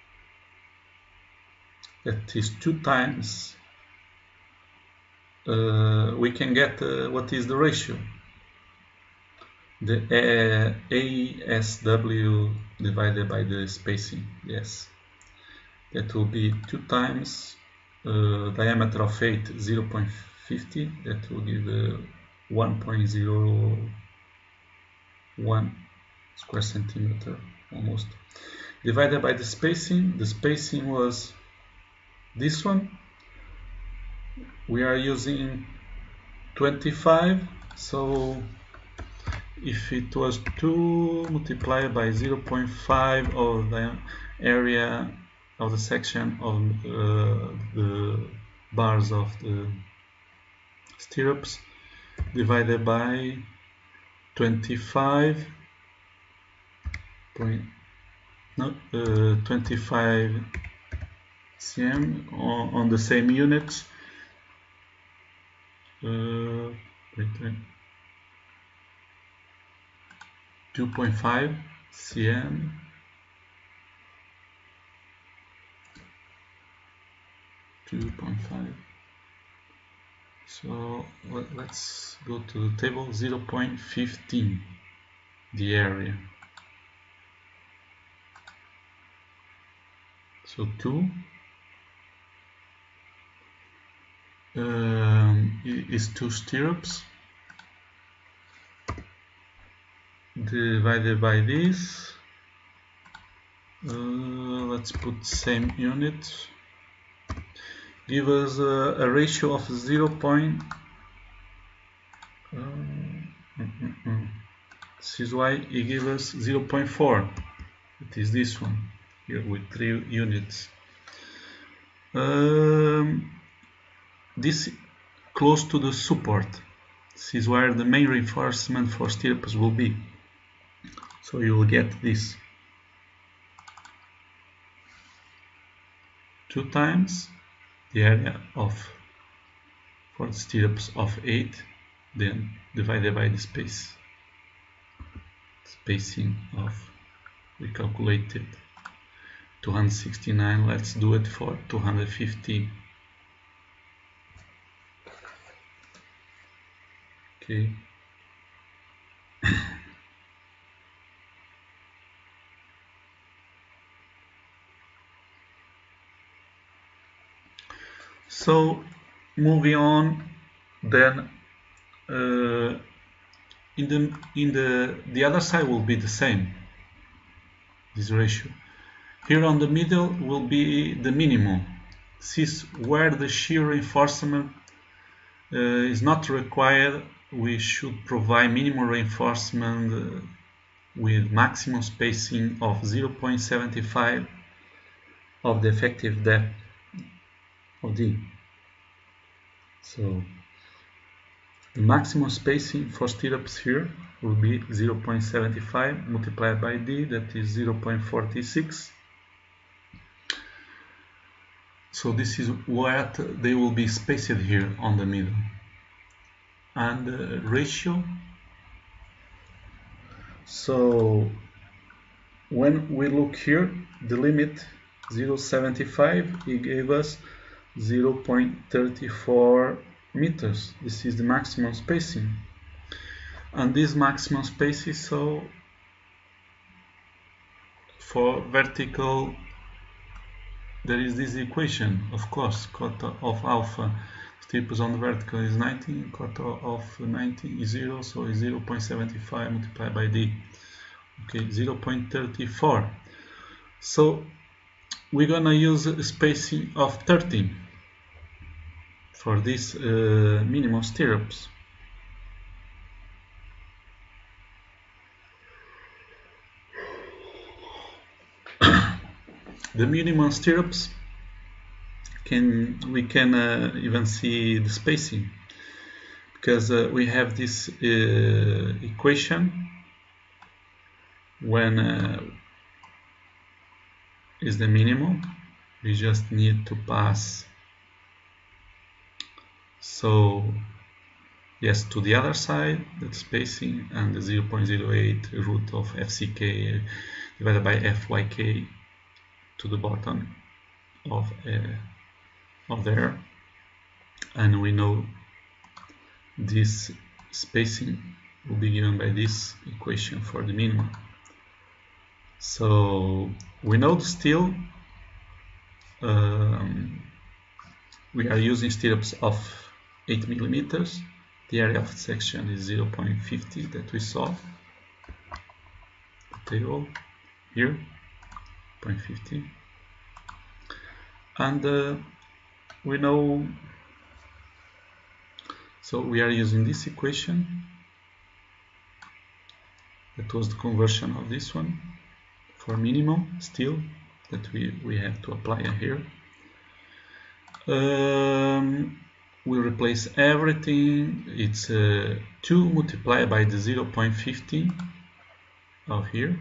Speaker 1: that is two times, uh, we can get uh, what is the ratio, the uh, A S W divided by the spacing. Yes, that will be two times uh, diameter of eight, zero point five zero, that will give uh, one point zero one square centimeter almost, divided by the spacing. The spacing was this one. We are using twenty-five, so if it was two multiplied by zero point five of the area of the section of uh, the bars of the stirrups, divided by twenty-five point no uh, twenty-five centimeters on, on the same units. Uh, wait, wait. two point five centimeters two point five. So let, let's go to the table. Zero point one five, the area. So two um, is two stirrups divided by this. Uh, let's put same unit. Give us a, a ratio of zero. Point, uh, mm, mm, mm. This is why it gives us zero point four. It is this one here with three units. Um, this close to the support. This is where the main reinforcement for stirrups will be. So you will get this. two times the area of for the stirrups of eight, then divided by the space spacing of, we calculated two hundred sixty-nine. Let's do it for two hundred fifty. Okay. So moving on, then uh, in the in the the other side will be the same, this ratio. Here on the middle will be the minimum. This is where the shear reinforcement uh, is not required. We should provide minimum reinforcement uh, with maximum spacing of zero point seven five of the effective depth of D. So the maximum spacing for stirrups here will be zero point seven five multiplied by D, that is zero point four six. So this is what they will be spaced here on the middle. And the ratio, so when we look here, the limit zero point seven five, it gave us zero point three four meters. This is the maximum spacing, and this maximum spacing, so for vertical there is this equation, of course, quarter of alpha stirrups on the vertical is ninety, quarter of ninety is zero, so is zero point seven five multiplied by D. Okay, zero point three four. So we're gonna use a spacing of thirty for these uh, minimum stirrups. The minimum stirrups, can we can uh, even see the spacing, because uh, we have this uh, equation when uh, is the minimum. We just need to pass, so yes, to the other side, that spacing, and the zero point zero eight root of F C K divided by F Y K to the bottom of uh, of there, and we know this spacing will be given by this equation for the minimum. So we know the steel, um, we are using stirrups of eight millimeters. The area of section is zero point five zero that we saw the table here, zero point five zero, and uh, we know, so we are using this equation. That was the conversion of this one for minimum steel that we, we have to apply here. Um, we replace everything. It's uh, two multiplied by the zero point one five of here,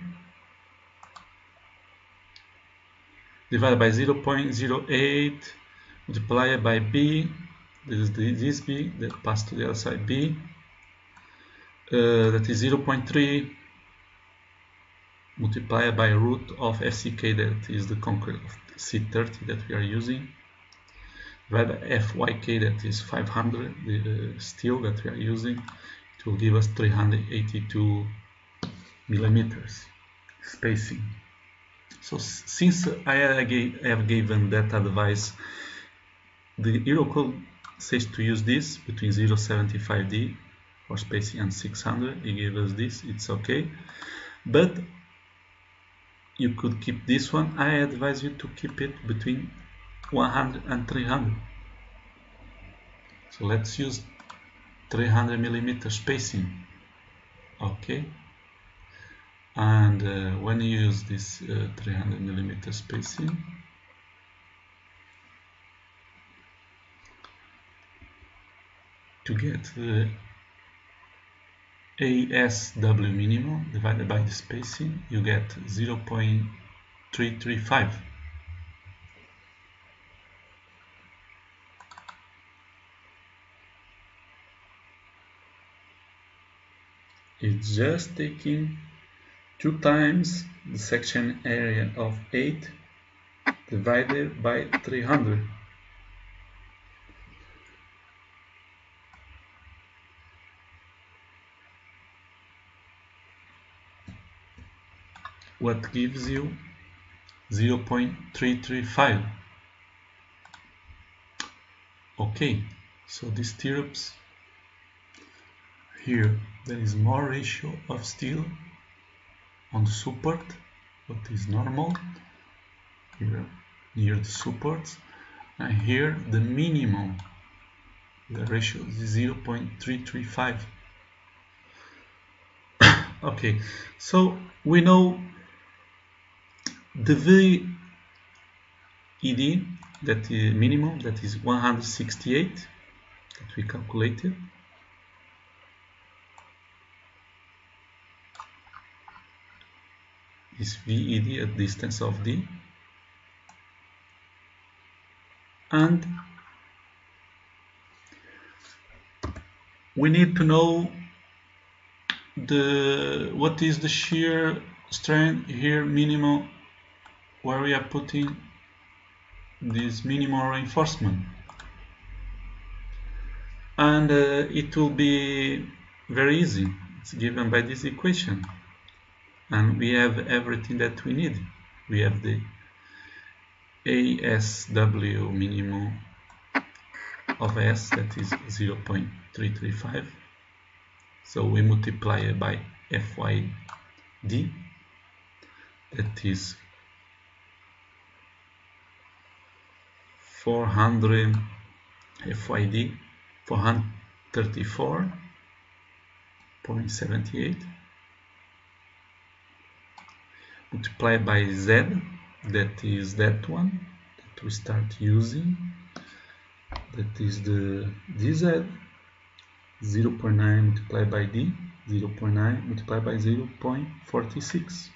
Speaker 1: divided by zero point zero eight multiplied by B. This is the, this B that passed to the other side, B, uh, that is zero point three multiplied by root of F C K, that is the concrete of C thirty that we are using, divided by F Y K, that is five hundred, the uh, steel that we are using. It will give us three hundred eighty-two millimeters spacing. So since I have given that advice, the Eurocode says to use this between zero point seven five D for spacing and six hundred. It gave us this, it's okay. But you could keep this one. I advise you to keep it between one hundred and three hundred. So let's use three hundred millimeter spacing. Okay. And uh, when you use this uh, three hundred millimeter spacing, to get the A S W minimum divided by the spacing, you get zero point three three five. it's just taking two times the section area of eight divided by three hundred. What gives you zero point three three five. Okay, so these stirrups here, there is more ratio of steel on the support, what is normal here near the supports, and here the minimum, the ratio is zero point three three five. Okay, so we know the V E D, that is minimum, that is one hundred sixty-eight, that we calculated. Is V E D at distance of D, and we need to know the what is the shear strength here minimum, where we are putting this minimum reinforcement, and uh, it will be very easy. It's given by this equation, and we have everything that we need. We have the A S W minimum of S, that is zero point three three five, so we multiply it by F Y D, that is four hundred, F Y D four hundred thirty-four point seven eight, multiplied by Z, that is that one that we start using, that is the D Z, zero point nine multiplied by D, zero point nine multiplied by zero point four six,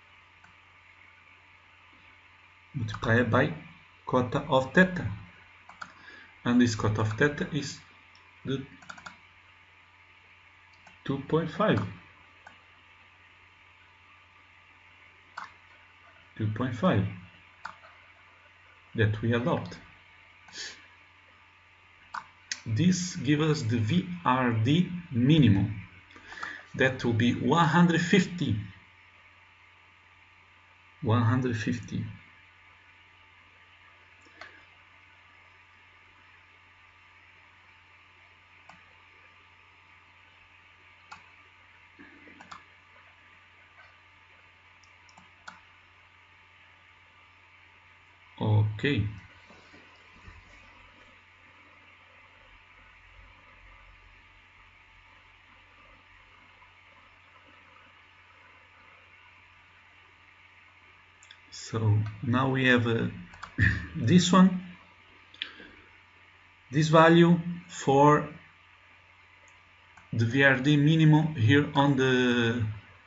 Speaker 1: multiplied by cota of theta, and this cota of theta is the two point five. two point five that we adopt. This gives us the V R D minimum, that will be one hundred fifty. one hundred fifty. Okay. So now we have uh, this one, this value for the V R D minimum here on the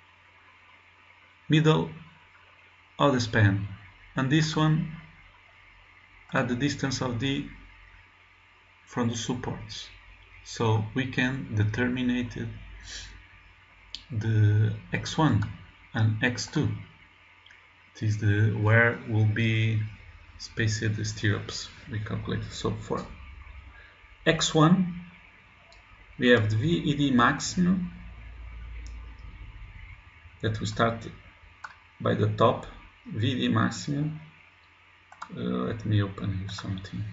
Speaker 1: middle of the span, and this one at the distance of D from the supports. So we can determine the X one and X two. It is the where will be spaced the stirrups we calculated. So for X one we have the V E D maximum, that we start by the top, V E D maximum. Uh, let me open here something.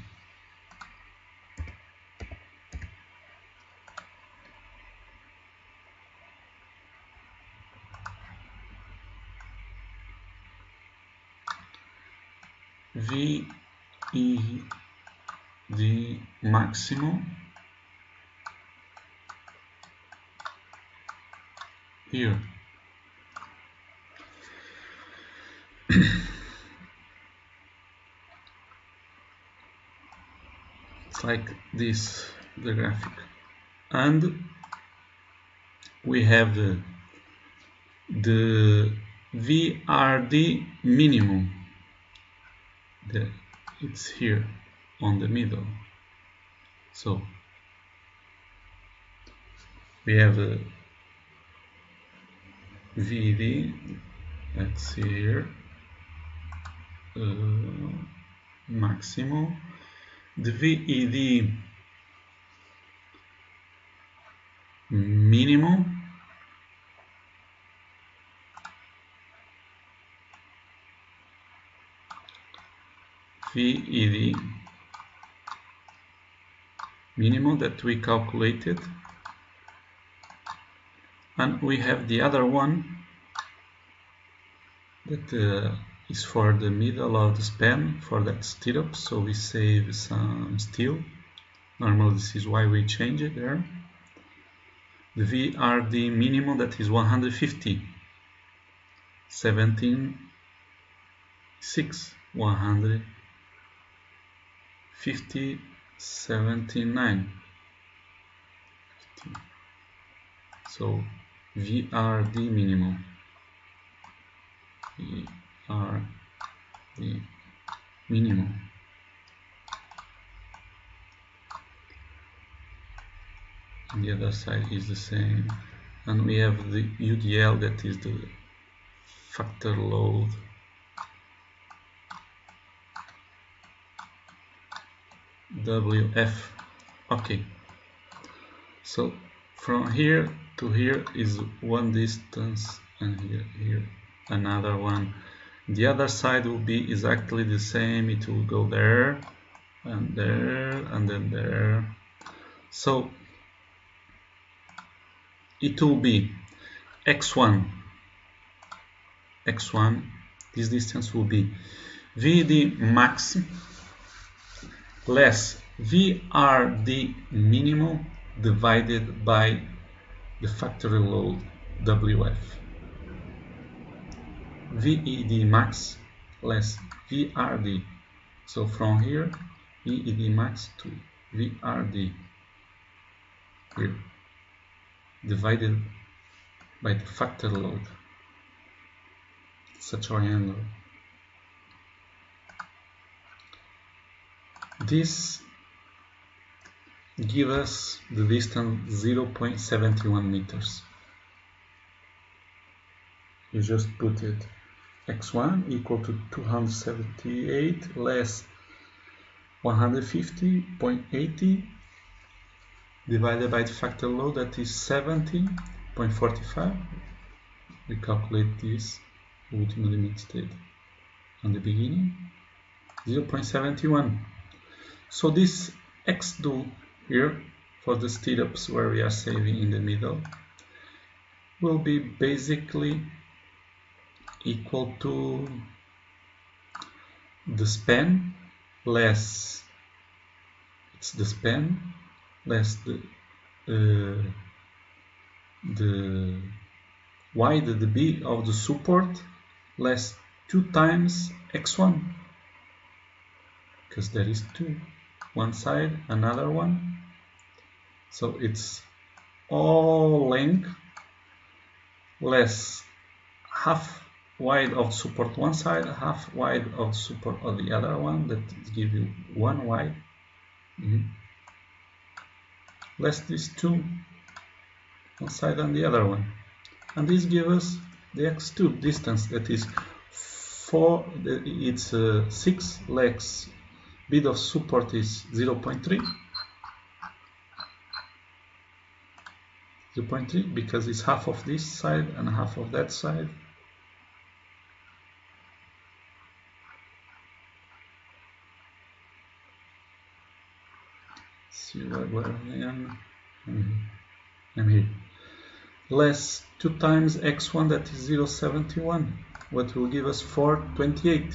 Speaker 1: V E D maximum here. It's like this, the graphic, and we have uh, the V R D minimum, the, it's here on the middle. So we have uh, V D, let's see here, uh, maximum, the V E D minimum, V E D minimum that we calculated, and we have the other one that uh, is for the middle of the span for that stirrup, so we save some steel. Normally this is why we change it there. The V R D minimum that is one hundred fifty, seventeen six, one hundred fifty, seventy-nine. So V R D minimum, V R D minimum. And the other side is the same, and we have the U D L that is the factor load. W F. Okay, so from here to here is one distance, and here here another one. The other side will be exactly the same. It will go there and there and then there. So it will be x one, x one, this distance will be V D max less V R D minimum divided by the factory load W F. V E D max less V R D. So from here, V E D max to V R D here, divided by the factor load. It's a triangle. This gives us the distance zero point seven one meters. You just put it x one equal to two hundred seventy-eight less one hundred fifty point eight zero divided by the factor load, that is seventy point four five. We calculate this ultimate limit state on the beginning, zero point seven one. So this x two here for the stirrups where we are saving in the middle will be basically equal to the span less, it's the span less the uh, the wide, the B of the support, less two times x one, because there is two, one side, another one, so it's all length less half wide of support one side, half wide of support of the other one, that gives you one wide, mm-hmm. less these two, one side and the other one, and this gives us the x two distance, that is four, it's uh, six legs, bit of support is zero point three, zero point three, because it's half of this side and half of that side. See where, where I am. I'm here. Less two times x one, that is zero point seven one, what will give us four twenty-eight.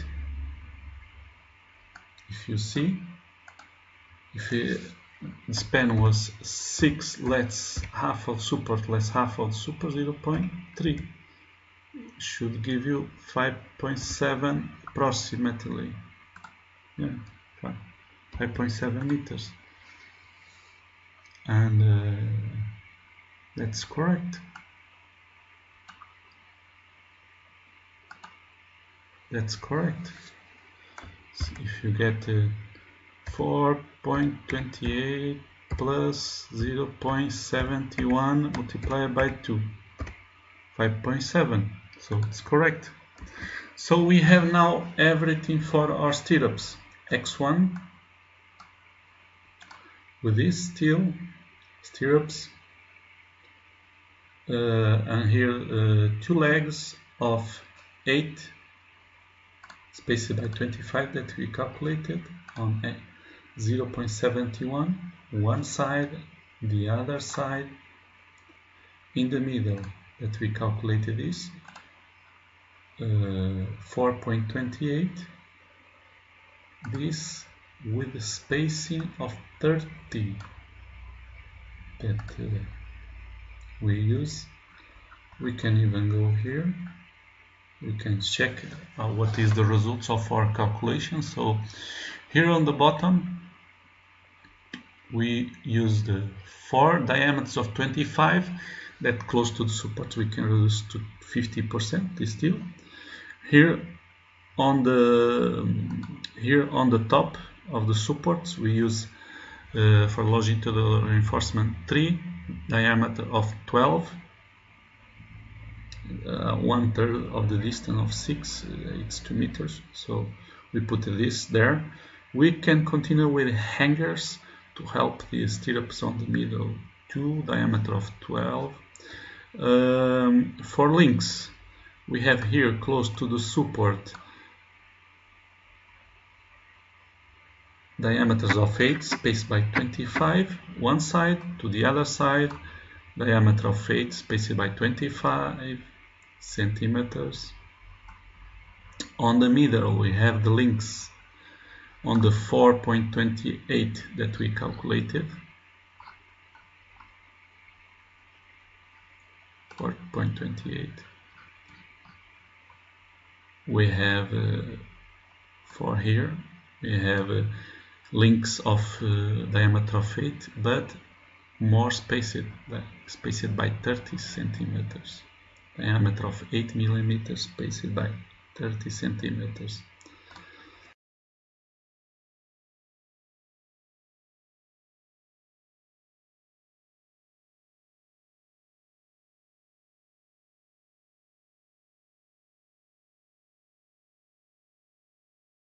Speaker 1: If you see, if it, the span was six less half of support less half of support, zero point three should give you five point seven approximately. Yeah, five point seven meters. And uh, that's correct. That's correct. So if you get uh, four point two eight plus zero point seven one multiplied by two, five point seven, so it's correct. So we have now everything for our stirrups. X one with this steel stirrups, uh, and here uh, two legs of eight spaced by twenty-five that we calculated on zero point seven one, one side, the other side, in the middle that we calculated this uh, four point two eight, this with the spacing of thirty that uh, we use. We can even go here, we can check uh, what is the results of our calculation. So here on the bottom we use the four diameters of twenty-five, that close to the support we can reduce to fifty percent this steel. Here on the here on the top of the supports we use uh, for longitudinal reinforcement three diameter of twelve, uh, one third of the distance of six, uh, it's two meters, so we put this there. We can continue with hangers to help the stirrups on the middle, two diameter of twelve. Um, for links we have here close to the support diameters of eight spaced by twenty-five, one side to the other side, diameter of eight spaced by twenty-five centimeters. On the middle we have the links on the four point two eight that we calculated, four point two eight. We have uh, for here we have uh, links of uh, diameter of eight, but more spaced, spaced by thirty centimeters, diameter of eight millimeters spaced by thirty centimeters.